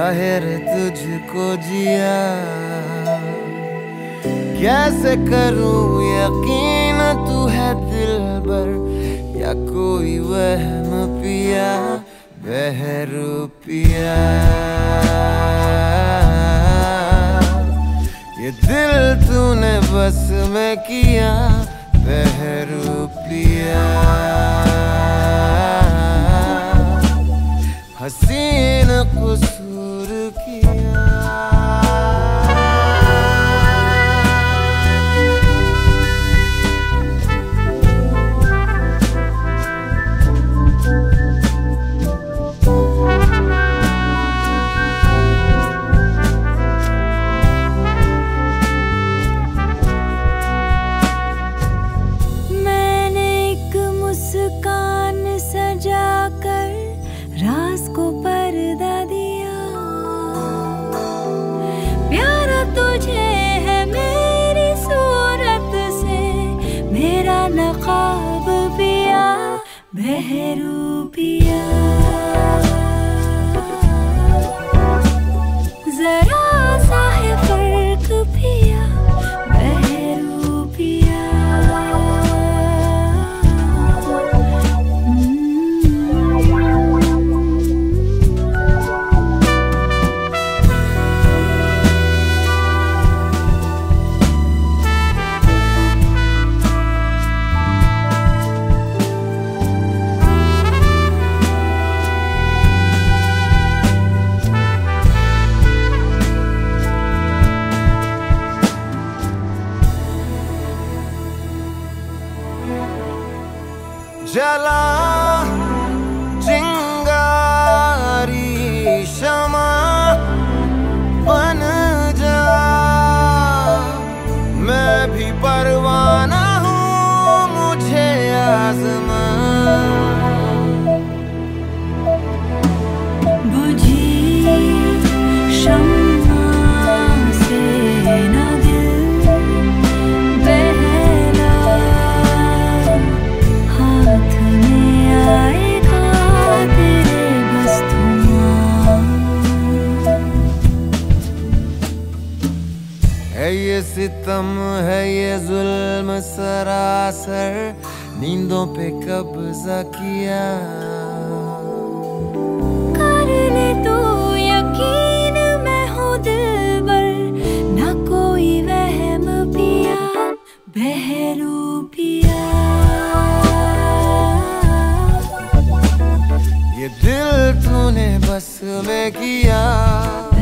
जाहिर तुझको जिया, कैसे करूं यकीन तू है दिलबर या कोई वहम पिया बहरूपिया। ये दिल तूने बस में किया बहरूपिया। हसीन कसूर किया। मैंने एक मुस्कान सजाकर राज को पर्दा दिया, प्यारा तुझे है मेरी सूरत से, मेरा नकाब पिया बहरूपिया। जरा सा है फर्क पिया बहरूपिया। जला चिंगारी शमा बन जा, मैं भी परवाना हूँ मुझे आज़मा। बुझी शम्मा से न दिल बहला, हाथ में आएगा तेरे बस धुआं। है ये सितम है ये जुल्म सरासर, नींदों पे कब्जा किया। कर ले तू यकीन मैं हूँ दिलबर, ना कोई वहम पिया बहरूपिया। ये दिल तूने बस में किया